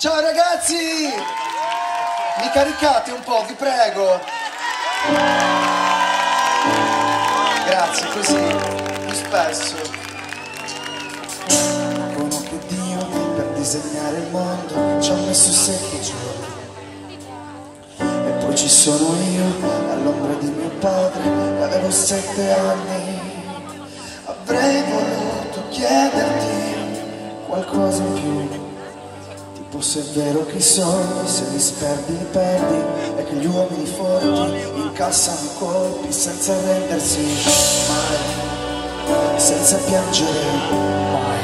Ciao ragazzi! Mi caricate un po', vi prego. Grazie, così, più spesso. Dicono che Dio per disegnare il mondo ci ha messo 7 giorni. E poi ci sono io, all'ombra di mio padre, e avevo 7 anni. Avrei voluto chiederti qualcosa in più. Tipo se è vero che i soldi, se li sperdi li perdi, e che gli uomini forti incassano i colpi senza arrendersi mai, senza piangere mai.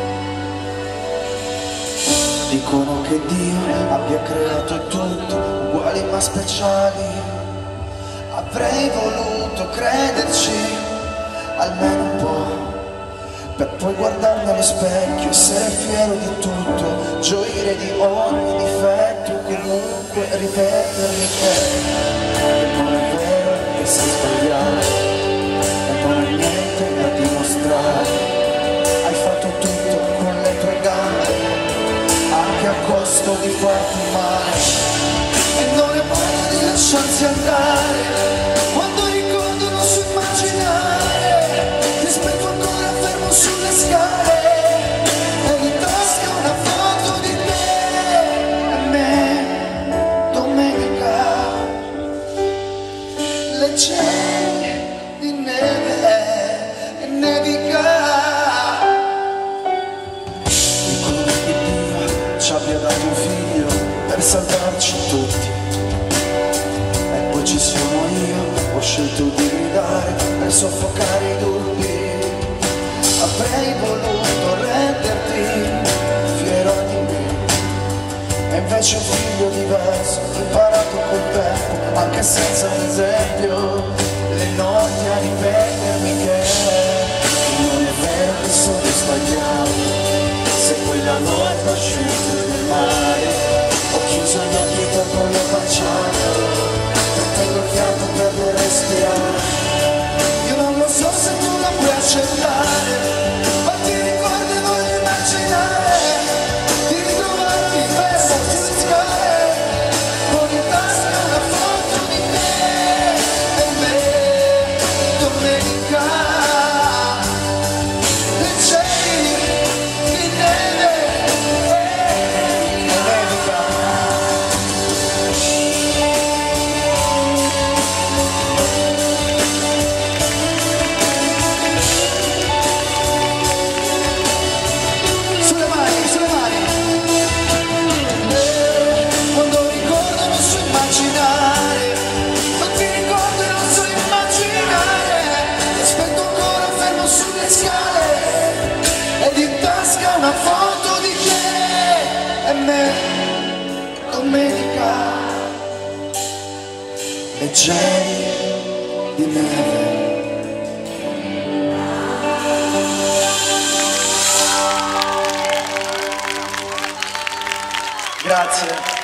Dicono che Dio abbia creato tutto uguali ma speciali. Avrei voluto crederci almeno un po', per poi guardarmi allo specchio, essere fiero di tutto, gioire di ogni difetto e comunque ripetermi che non è vero che sei sbagliato e non hai niente da dimostrare. Hai fatto tutto con le tue gambe, anche a costo di farti male, e non è modo di lasciarsi andare. Quando ricordo non so immaginare, ti aspetto ancora fermo sulle scale, e in tasca una foto di te e me. Domenica leggeri di neve e nevica. Dicono che Dio ci abbia dato un figlio per salvarci tutti, e poi ci sono io, ho scelto di gridare per soffocare i dubbi. Avrei voluto renderti fiero di me, e invece un figlio diverso, imparato col tempo, anche senza un esempio, le notti a ripetermi che non è vero che sono sbagliato. Se quella notte ho scelto del mare, ho chiuso gli occhi per non baciare, trattengo il fiato per non respirare. Io non lo so se tu la puoi accettare, ma ti ricordi e voglio immaginare di ritrovarti fermo sulle scale, con in tasca una foto di te e me. Domenica leggeri di neve e nevica. Sulle mani, sulle mani. Quando ricordo non so immaginare, non ti ricordo e non so immaginare, ti aspetto ancora fermo sulle scale, ed in tasca una foto di te e me. Domenica leggeri di neve. Grazie.